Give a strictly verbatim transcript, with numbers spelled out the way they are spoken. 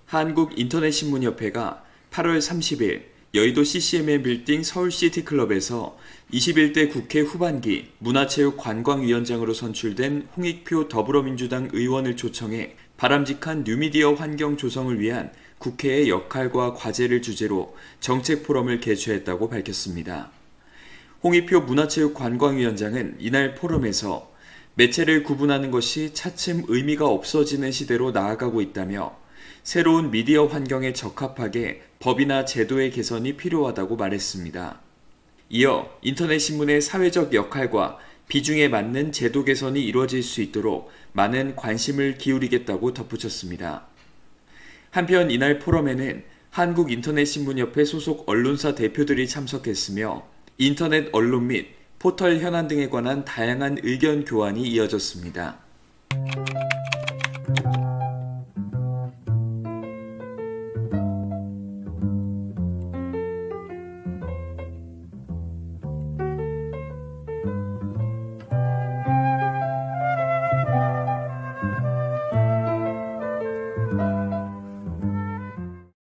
한국인터넷신문협회가 팔월 삼십일 여의도 씨씨엠의 빌딩 서울시티클럽에서 이십일 대 국회 후반기 문화체육관광위원장으로 선출된 홍익표 더불어민주당 의원을 초청해 바람직한 뉴미디어 환경 조성을 위한 국회의 역할과 과제를 주제로 정책 포럼을 개최했다고 밝혔습니다. 홍익표 문화체육관광위원장은 이날 포럼에서 매체를 구분하는 것이 차츰 의미가 없어지는 시대로 나아가고 있다며 새로운 미디어 환경에 적합하게 법이나 제도의 개선이 필요하다고 말했습니다. 이어 인터넷신문의 사회적 역할과 비중에 맞는 제도 개선이 이루어질 수 있도록 많은 관심을 기울이겠다고 덧붙였습니다. 한편 이날 포럼에는 한국인터넷신문협회 소속 언론사 대표들이 참석했으며 인터넷 언론 및 포털 현안 등에 관한 다양한 의견 교환이 이어졌습니다.